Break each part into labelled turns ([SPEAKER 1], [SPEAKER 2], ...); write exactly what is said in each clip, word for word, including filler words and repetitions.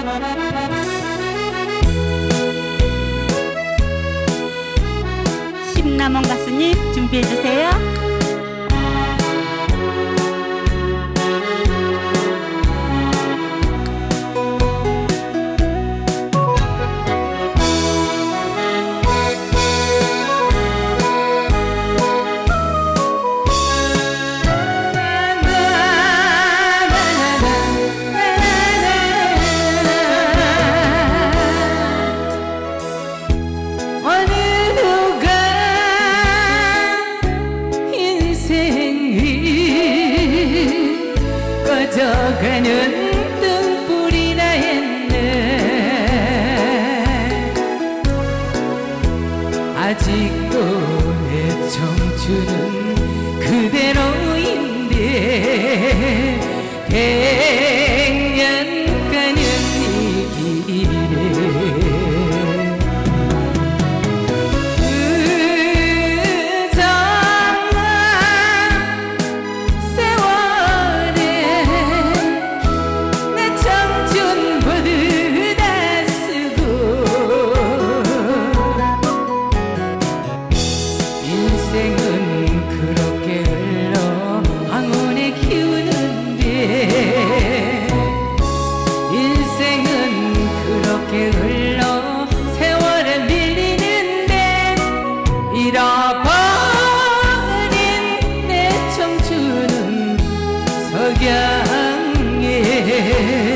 [SPEAKER 1] 심남원 가수님 준비해주세요.
[SPEAKER 2] 꺼져가는 등불이나 했네. 아직도 내 청춘은 그대로인데 백년 가는 이 길에 인생은 그렇게 흘러 황혼에 키우는데 인생은 그렇게 흘러 세월에 밀리는데 잃어버린 내 청춘은 석양에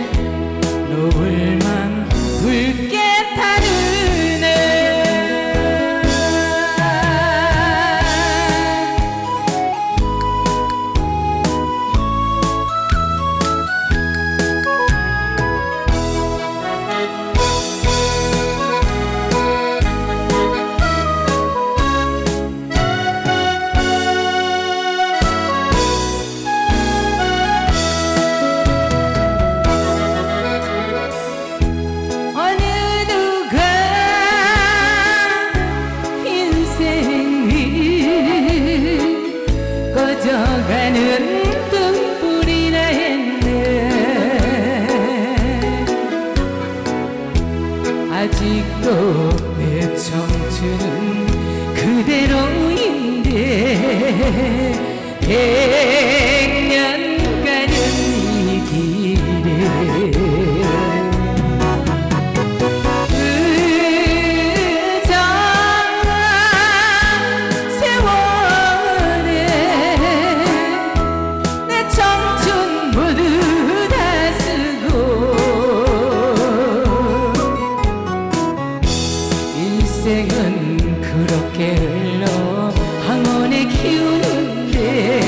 [SPEAKER 2] 노을만 붉게 타르네. 꺼져가는 등불이나 했네. 아직도 내 청춘은 그대로인데 백년 가는 이 길에 인생은 그렇게 흘러 황혼에 키우는데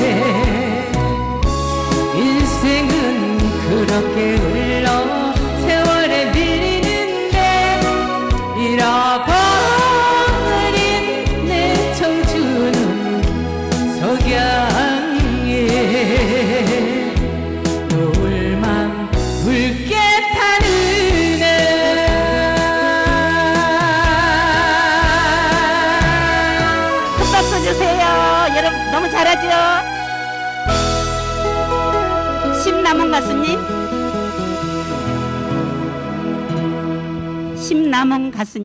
[SPEAKER 2] 인생은 그렇게 흘러 세월에 밀리는데 잃어버린 내 청춘은 석양에 노을만 붉게
[SPEAKER 1] 주세요. 여러분 너무 잘하죠? 심남원 가수님 심남원 가수님